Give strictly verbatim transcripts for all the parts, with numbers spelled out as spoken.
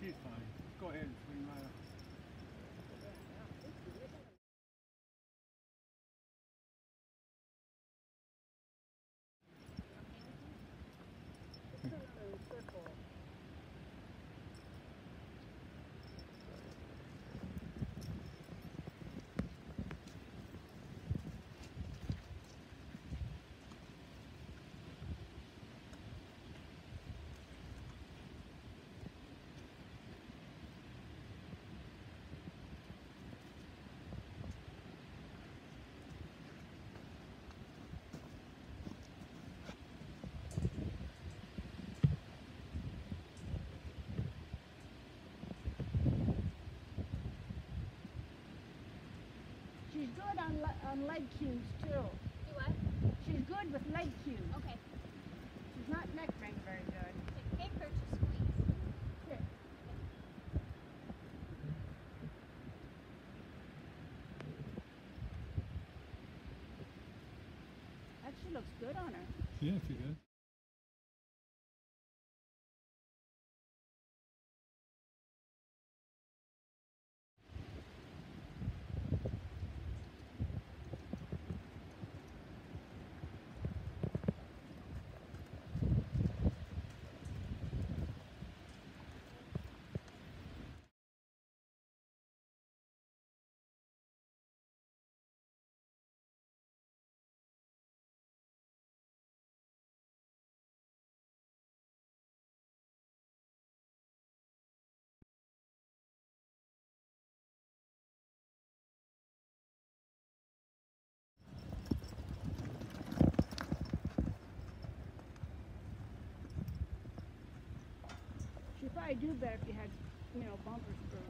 She's fine. Go ahead and swing right up. She's good on, le on leg cues too. Do what? She's good with leg cues. Okay. She's not neck ring very good. To kick or to squeeze? Kick. Actually looks good on her. Yeah, she does. She'd probably do better if you had, you know, bumper screws.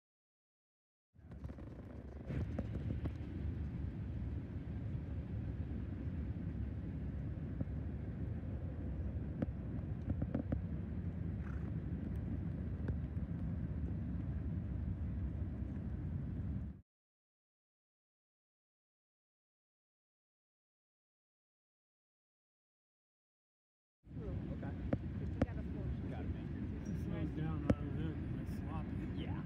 Okay. If you got a full screw. Got it, man. It slows down right over there because it's sloppy. Yeah.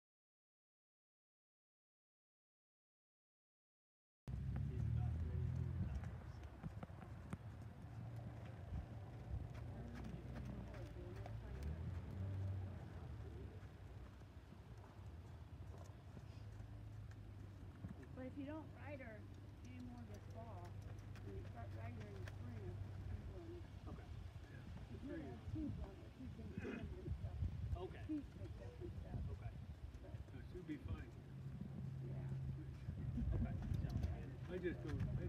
But if you don't ride her anymore this fall, and you start riding her in the spring, she's going Okay. she's gonna have teeth on her. She's gonna trim and stuff. Okay. Teeth picked up and stuff. Okay. But, So she'll be fine. yeah. Okay. I just don't.